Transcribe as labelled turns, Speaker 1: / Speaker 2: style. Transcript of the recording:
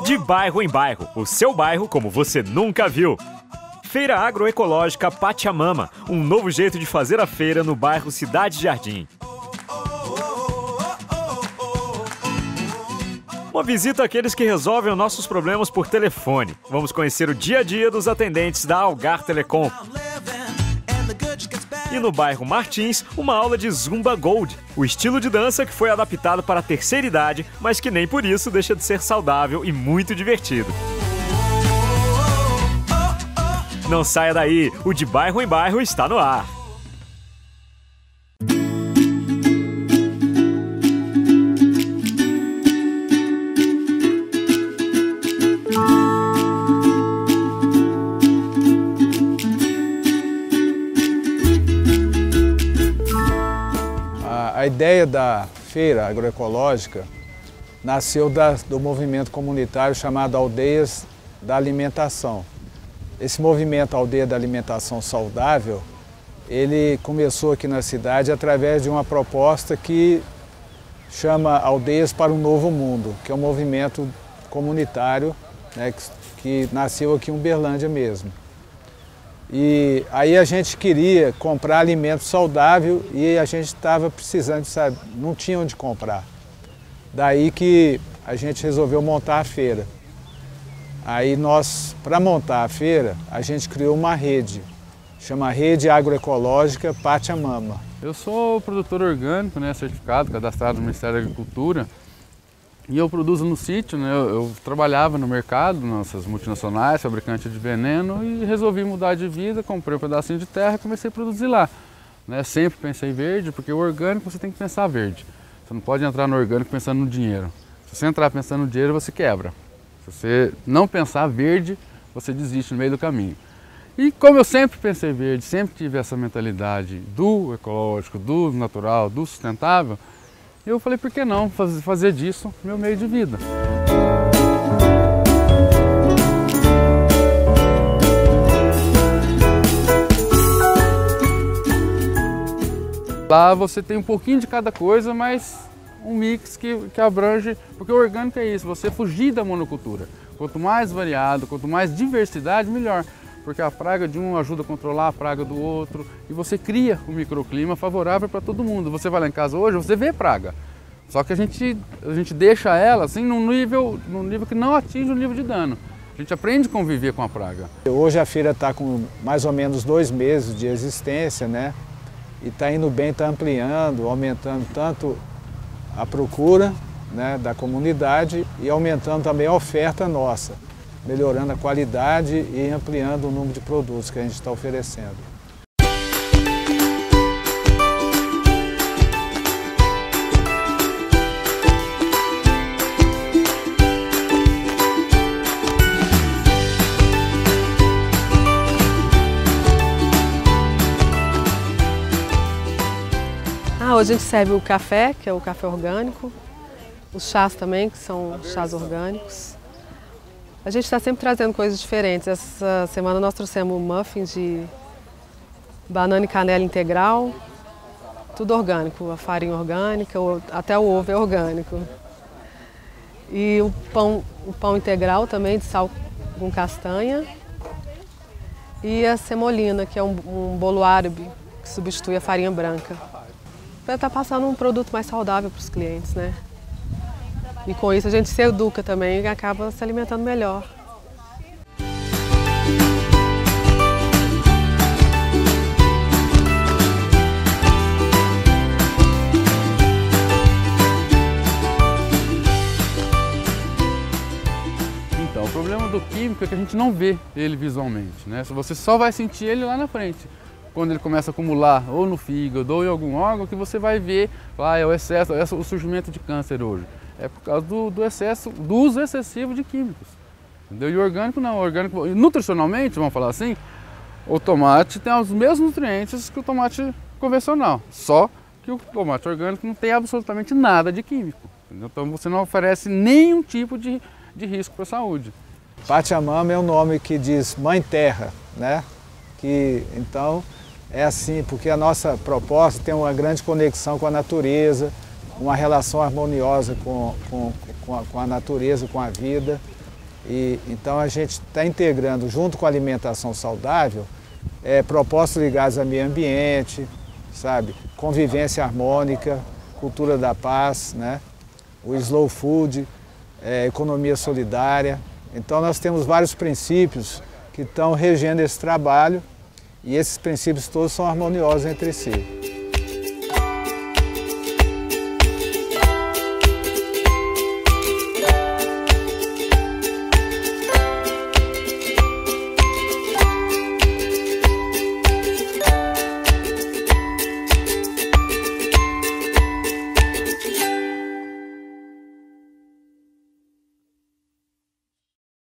Speaker 1: De bairro em bairro, o seu bairro como você nunca viu. Feira Agroecológica Pachamama, um novo jeito de fazer a feira no bairro Cidade Jardim. Uma visita àqueles que resolvem os nossos problemas por telefone. Vamos conhecer o dia a dia dos atendentes da Algar Telecom. E no bairro Martins, uma aula de Zumba Gold, o estilo de dança que foi adaptado para a terceira idade, mas que nem por isso deixa de ser saudável e muito divertido. Não saia daí, o De Bairro em Bairro está no ar.
Speaker 2: A ideia da feira agroecológica nasceu do movimento comunitário chamado Aldeias da Alimentação. Esse movimento Aldeia da Alimentação Saudável, ele começou aqui na cidade através de uma proposta que chama Aldeias para um Novo Mundo, que é um movimento comunitário, né, que nasceu aqui em Uberlândia mesmo. E aí a gente queria comprar alimento saudável e a gente estava precisando, sabe, não tinha onde comprar. Daí que a gente resolveu montar a feira. Aí nós, para montar a feira, a gente criou uma rede, chama Rede Agroecológica Pachamama.
Speaker 3: Eu sou produtor orgânico, né, certificado, cadastrado no Ministério da Agricultura. E eu produzo no sítio, né? Eu trabalhava no mercado, nessas multinacionais, fabricante de veneno, e resolvi mudar de vida, comprei um pedacinho de terra e comecei a produzir lá. Né? Sempre pensei verde, porque o orgânico você tem que pensar verde. Você não pode entrar no orgânico pensando no dinheiro. Se você entrar pensando no dinheiro, você quebra. Se você não pensar verde, você desiste no meio do caminho. E como eu sempre pensei verde, sempre tive essa mentalidade do ecológico, do natural, do sustentável, eu falei, por que não fazer disso meu meio de vida? Lá você tem um pouquinho de cada coisa, mas um mix que abrange, porque o orgânico é isso, você fugir da monocultura. Quanto mais variado, quanto mais diversidade, melhor. Porque a praga de um ajuda a controlar a praga do outro e você cria um microclima favorável para todo mundo. Você vai lá em casa hoje, você vê praga. Só que a gente deixa ela assim num nível que não atinge o nível de dano. A gente aprende a conviver com a praga.
Speaker 2: Hoje a feira está com mais ou menos 2 meses de existência, né? E está indo bem, está ampliando, aumentando tanto a procura, né, da comunidade e aumentando também a oferta nossa, melhorando a qualidade e ampliando o número de produtos que a gente está oferecendo.
Speaker 4: Hoje a gente serve o café, que é o café orgânico, os chás também, que são chás orgânicos. A gente está sempre trazendo coisas diferentes. Essa semana nós trouxemos muffins de banana e canela integral, tudo orgânico, a farinha orgânica, até o ovo é orgânico. E o pão integral também, de sal com castanha. E a semolina, que é um bolo árabe, que substitui a farinha branca. Para estar passando um produto mais saudável para os clientes, né? E com isso a gente se educa também e acaba se alimentando melhor.
Speaker 3: Então, o problema do químico é que a gente não vê ele visualmente, né? Você só vai sentir ele lá na frente. Quando ele começa a acumular ou no fígado ou em algum órgão, que você vai ver, é o excesso, o surgimento de câncer hoje. É por causa do uso excessivo de químicos. Entendeu? E o orgânico não, o orgânico, nutricionalmente, vamos falar assim, o tomate tem os mesmos nutrientes que o tomate convencional, só que o tomate orgânico não tem absolutamente nada de químico. Entendeu? Então você não oferece nenhum tipo de risco para a saúde.
Speaker 2: Pachamama é um nome que diz Mãe Terra, né? Então é assim, porque a nossa proposta tem uma grande conexão com a natureza, uma relação harmoniosa com a natureza, com a vida. E então a gente está integrando, junto com a alimentação saudável, propostas ligadas ao meio ambiente, sabe? Convivência harmônica, cultura da paz, né? O slow food, economia solidária. Então nós temos vários princípios que estão regendo esse trabalho e esses princípios todos são harmoniosos entre si.